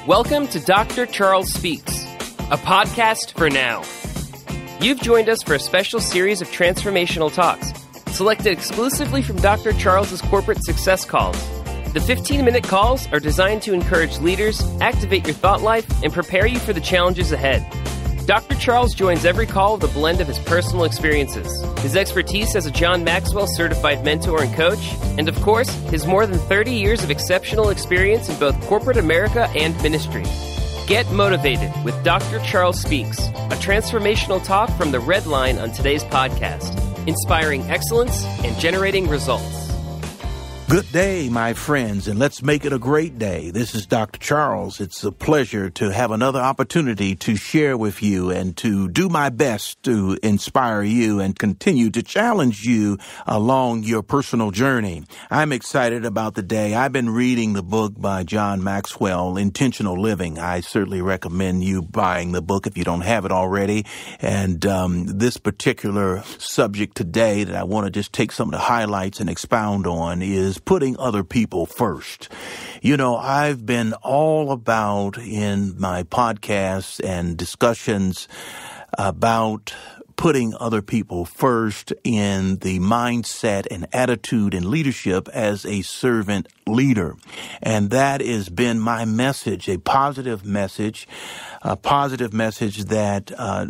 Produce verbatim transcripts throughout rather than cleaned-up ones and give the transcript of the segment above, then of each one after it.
Welcome to Doctor Charles Speaks, a podcast for now. You've joined us for a special series of transformational talks, selected exclusively from Doctor Charles's corporate success calls. The fifteen-minute calls are designed to encourage leaders, activate your thought life, and prepare you for the challenges ahead. Doctor Charles joins every call with a blend of his personal experiences, his expertise as a John Maxwell certified mentor and coach, and of course, his more than thirty years of exceptional experience in both corporate America and ministry. Get motivated with Doctor Charles Speaks, a transformational talk from the Red Line on today's podcast, inspiring excellence and generating results. Good day, my friends, and let's make it a great day. This is Doctor Charles. It's a pleasure to have another opportunity to share with you and to do my best to inspire you and continue to challenge you along your personal journey. I'm excited about the day. I've been reading the book by John Maxwell, Intentional Living. I certainly recommend you buying the book if you don't have it already. And um, this particular subject today that I want to just take some of the highlights and expound on is putting other people first. You know, I've been all about in my podcasts and discussions about putting other people first in the mindset and attitude and leadership as a servant leader. And that has been my message, a positive message, a positive message that uh,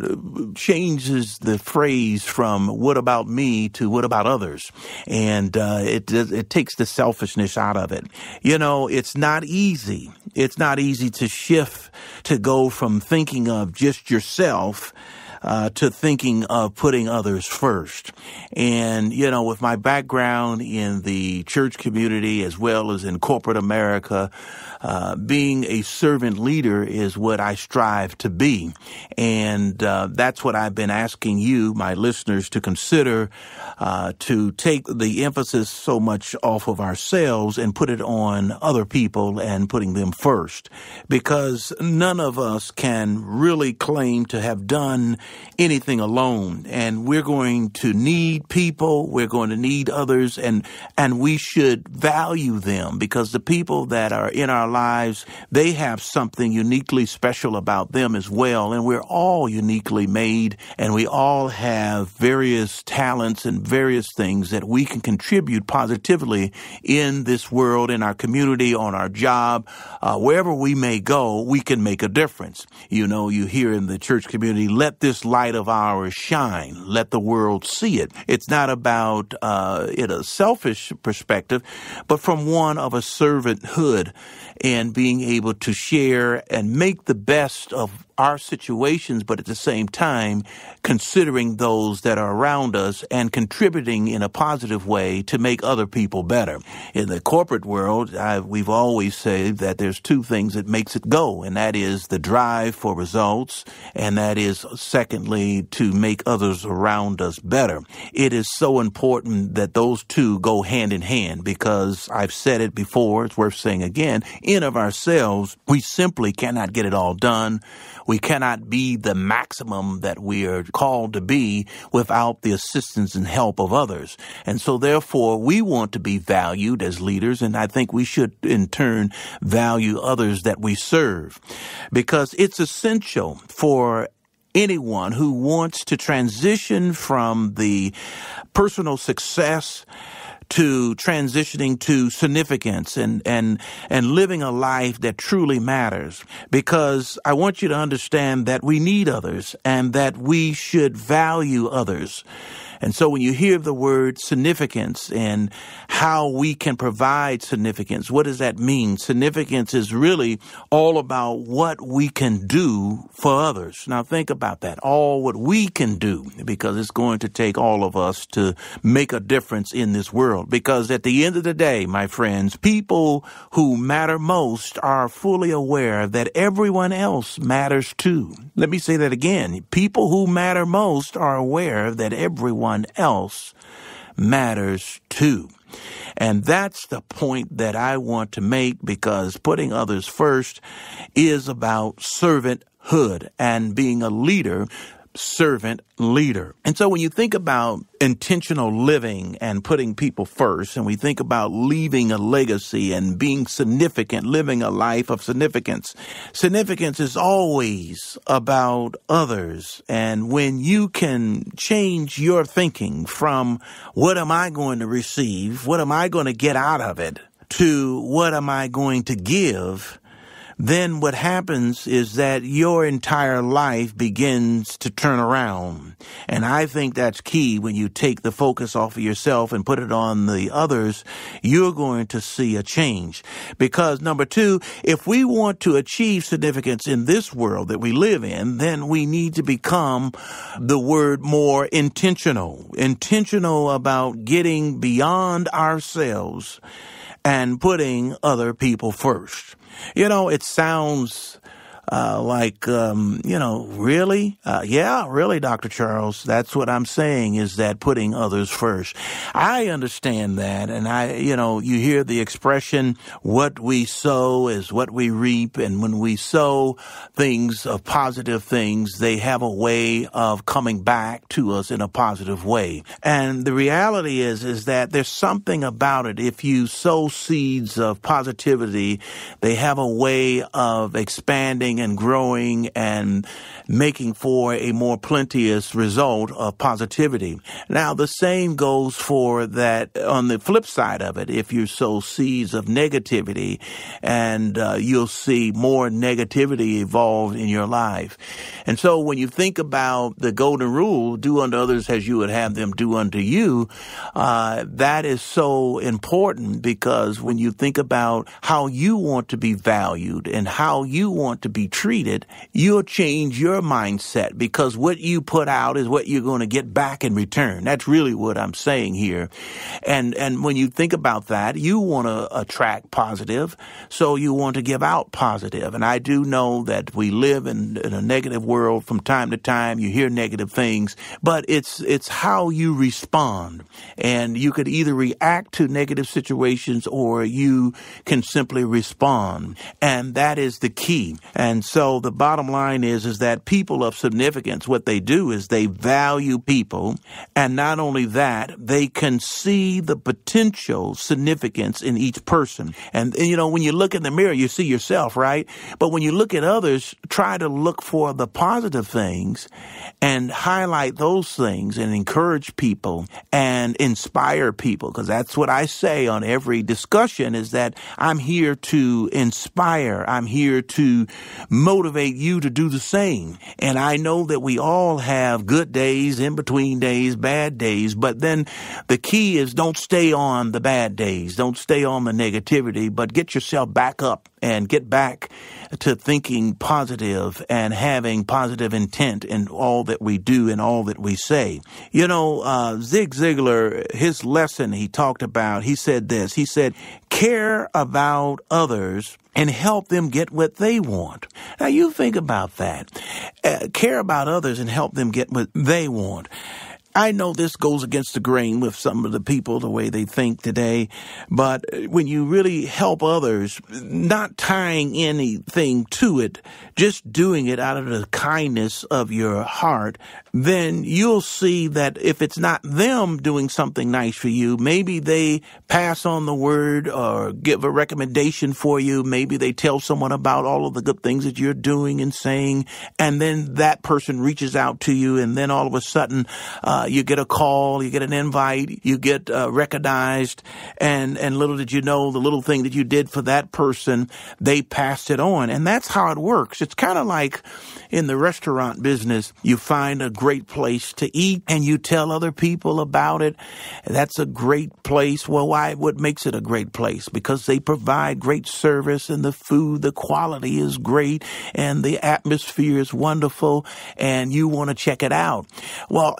changes the phrase from what about me to what about others. And uh, it, it takes the selfishness out of it. You know, it's not easy. It's not easy to shift, to go from thinking of just yourself Uh, to thinking of putting others first. And, you know, with my background in the church community as well as in corporate America, uh, being a servant leader is what I strive to be. And uh, that's what I've been asking you, my listeners, to consider, uh, to take the emphasis so much off of ourselves and put it on other people and putting them first. Because none of us can really claim to have done anything alone, and we're going to need people, we're going to need others, and and we should value them, because the people that are in our lives, they have something uniquely special about them as well, and we're all uniquely made, and we all have various talents and various things that we can contribute positively in this world, in our community, on our job, uh, wherever we may go, we can make a difference. You know, you hear in the church community, let this light of ours shine. Let the world see it. It's not about uh, in a selfish perspective, but from one of a servanthood and being able to share and make the best of our situations, but at the same time, considering those that are around us and contributing in a positive way to make other people better. In the corporate world, I, we've always said that there's two things that makes it go, and that is the drive for results, and that is, secondly, to make others around us better. It is so important that those two go hand in hand, because I've said it before, it's worth saying again, in of ourselves, we simply cannot get it all done. We cannot be the maximum that we are called to be without the assistance and help of others. And so therefore, we want to be valued as leaders, and I think we should in turn value others that we serve, because it's essential for anyone who wants to transition from the personal success to transitioning to significance and, and, and living a life that truly matters. Because I want you to understand that we need others and that we should value others. And so when you hear the word significance and how we can provide significance, what does that mean? Significance is really all about what we can do for others. Now think about that, all what we can do, because it's going to take all of us to make a difference in this world. Because at the end of the day, my friends, people who matter most are fully aware that everyone else matters too. Let me say that again. People who matter most are aware that everyone else matters too. And that's the point that I want to make, because putting others first is about servanthood and being a leader servant leader. And so when you think about intentional living and putting people first, and we think about leaving a legacy and being significant, living a life of significance, significance is always about others. And when you can change your thinking from what am I going to receive, what am I going to get out of it, to what am I going to give, then what happens is that your entire life begins to turn around. And I think that's key. When you take the focus off of yourself and put it on the others, you're going to see a change. Because number two, if we want to achieve significance in this world that we live in, then we need to become, the word more, intentional. Intentional about getting beyond ourselves and putting other people first. You know, it sounds uh, like, um, you know, really? Uh, yeah, really, Doctor Charles. That's what I'm saying, is that putting others first. I understand that. And I, you know, you hear the expression, what we sow is what we reap. And when we sow things of positive things, they have a way of coming back to us in a positive way. And the reality is, is that there's something about it. If you sow seeds of positivity, they have a way of expanding and growing and making for a more plenteous result of positivity. Now, the same goes for that on the flip side of it. If you sow seeds of negativity, and uh, you'll see more negativity evolve in your life. And so when you think about the golden rule, do unto others as you would have them do unto you, uh, that is so important, because when you think about how you want to be valued and how you want to be treated, you'll change your mindset, because what you put out is what you're going to get back in return. That's really what I'm saying here. And and when you think about that, you want to attract positive, so you want to give out positive. And I do know that we live in, in a negative world from time to time. You hear negative things, but it's it's how you respond. And you could either react to negative situations, or you can simply respond. And that is the key. And so the bottom line is, is that people of significance, what they do is they value people. And not only that, they can see the potential significance in each person. And, and, you know, when you look in the mirror, you see yourself, right? But when you look at others, try to look for the positive things and highlight those things and encourage people and inspire people. Because that's what I say on every discussion, is that I'm here to inspire. I'm here to motivate you to do the same. And I know that we all have good days, in between days, bad days. But then the key is, don't stay on the bad days. Don't stay on the negativity, but get yourself back up and get back to thinking positive and having positive intent in all that we do and all that we say. You know, uh, Zig Ziglar, his lesson he talked about, he said this, he said, care about others and help them get what they want. Now, you think about that. Uh, care about others and help them get what they want. I know this goes against the grain with some of the people, the way they think today, but when you really help others, not tying anything to it, just doing it out of the kindness of your heart, then you'll see that if it's not them doing something nice for you, maybe they pass on the word or give a recommendation for you. Maybe they tell someone about all of the good things that you're doing and saying, and then that person reaches out to you, and then all of a sudden, uh, you get a call, you get an invite, you get uh, recognized, and, and little did you know, the little thing that you did for that person, they passed it on. And that's how it works. It's kind of like in the restaurant business, you find a great place to eat and you tell other people about it. That's a great place. Well, why? What makes it a great place? Because they provide great service, and the food, the quality is great, and the atmosphere is wonderful, and you want to check it out. Well, as we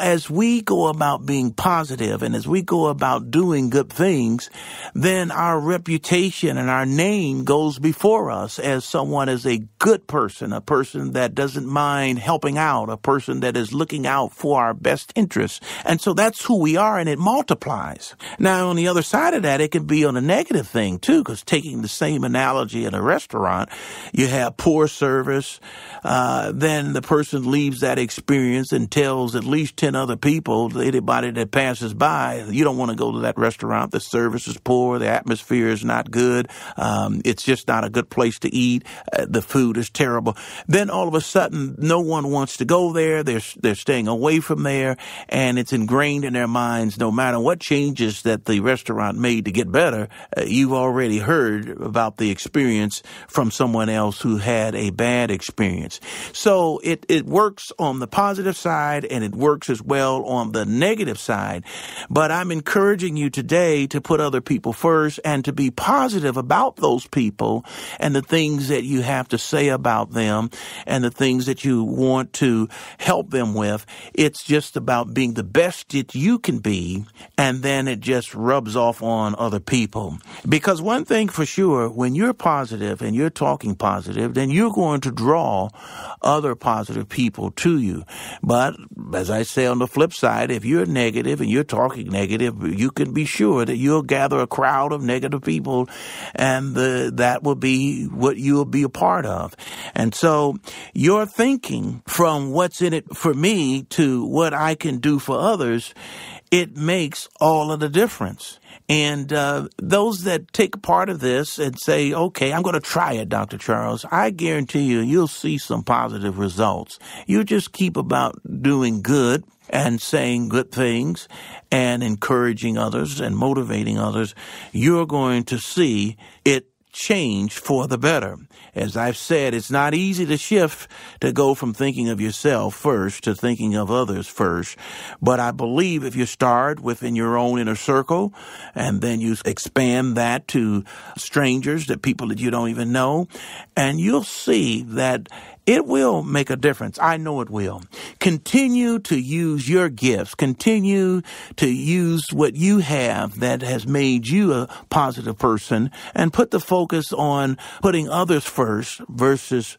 we go about being positive and as we go about doing good things, then our reputation and our name goes before us as someone as a good person, a person that doesn't mind helping out, a person that is looking out for our best interests. And so that's who we are, and it multiplies. Now, on the other side of that, it can be on a negative thing, too, because taking the same analogy in a restaurant, you have poor service, uh, then the person leaves that experience and tells at least ten other people, anybody that passes by, you don't want to go to that restaurant. The service is poor. The atmosphere is not good. Um, it's just not a good place to eat. Uh, the food is terrible. Then all of a sudden, no one wants to go there. They're, they're staying away from there, and it's ingrained in their minds no matter what changes that the restaurant made to get better, uh, you've already heard about the experience from someone else who had a bad experience. So it, it works on the positive side, and it works as well on the negative side. But I'm encouraging you today to put other people first and to be positive about those people and the things that you have to say about them and the things that you want to help them with. It's just about being the best that you can be, and then it just rubs off on other people. Because one thing for sure, when you're positive and you're talking positive, then you're going to draw other positive people to you. But as I say on the flip side, if you're negative and you're talking negative, you can be sure that you'll gather a crowd of negative people, and the, that will be what you'll be a part of. And so your thinking from what's in it for me to what I can do for others, it makes all of the difference. And uh, those that take part of this and say, okay, I'm going to try it, Doctor Charles, I guarantee you, you'll see some positive results. You just keep about doing good and saying good things and encouraging others and motivating others. You're going to see it change for the better. As I've said, it's not easy to shift to go from thinking of yourself first to thinking of others first. But I believe if you start within your own inner circle and then you expand that to strangers, the people that you don't even know, and you'll see that it will make a difference. I know it will. Continue to use your gifts. Continue to use what you have that has made you a positive person, and put the focus on putting others first versus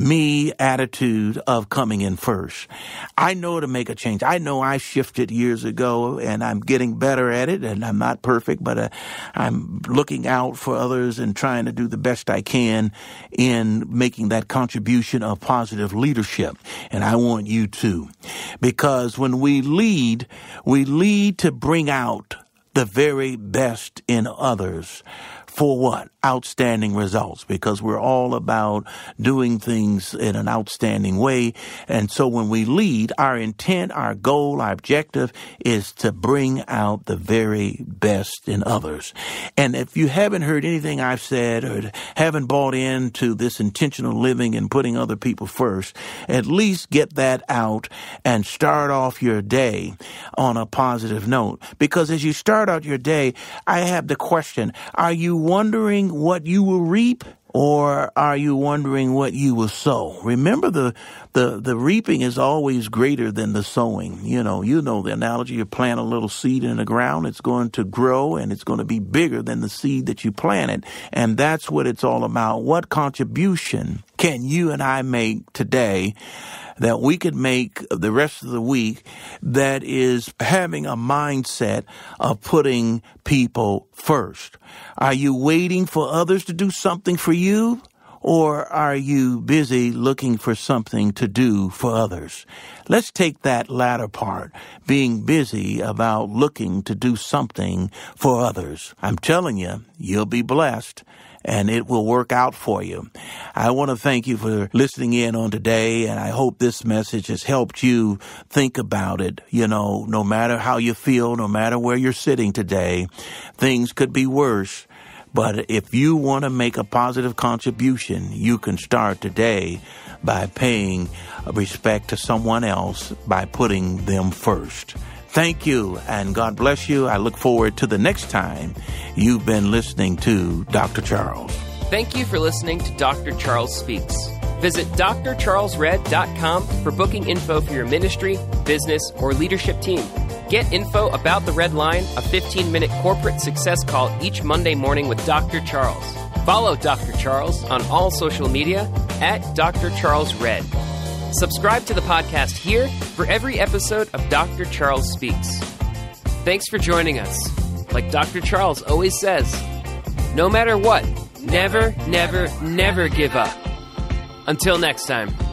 me attitude of coming in first. I know to make a change. I know I shifted years ago, and I'm getting better at it, and I'm not perfect, but uh, I'm looking out for others and trying to do the best I can in making that contribution of positive leadership. And I want you to, because when we lead, we lead to bring out the very best in others. For what? Outstanding results, because we're all about doing things in an outstanding way. And so when we lead, our intent, our goal, our objective is to bring out the very best in others. And if you haven't heard anything I've said or haven't bought into this intentional living and putting other people first, at least get that out and start off your day on a positive note. Because as you start out your day, I have the question, are you wondering what you will reap, or are you wondering what you will sow? Remember, the, the, the reaping is always greater than the sowing. You know, you know the analogy. You plant a little seed in the ground, it's going to grow, and it's going to be bigger than the seed that you planted. And that's what it's all about. What contribution can you and I make today that we could make the rest of the week that is having a mindset of putting people first? Are you waiting for others to do something for you? Or are you busy looking for something to do for others? Let's take that latter part, being busy about looking to do something for others. I'm telling you, you'll be blessed, and it will work out for you. I want to thank you for listening in on today, and I hope this message has helped you think about it. You know, no matter how you feel, no matter where you're sitting today, things could be worse. But if you want to make a positive contribution, you can start today by paying respect to someone else by putting them first. Thank you, and God bless you. I look forward to the next time you've been listening to Doctor Charles. Thank you for listening to Doctor Charles Speaks. Visit d r charles red dot com for booking info for your ministry, business, or leadership team. Get info about the Red Line, a fifteen-minute corporate success call each Monday morning with Doctor Charles. Follow Doctor Charles on all social media at Doctor Charles Red. Subscribe to the podcast here for every episode of Doctor Charles Speaks. Thanks for joining us. Like Doctor Charles always says, no matter what, never, never, never give up. Until next time.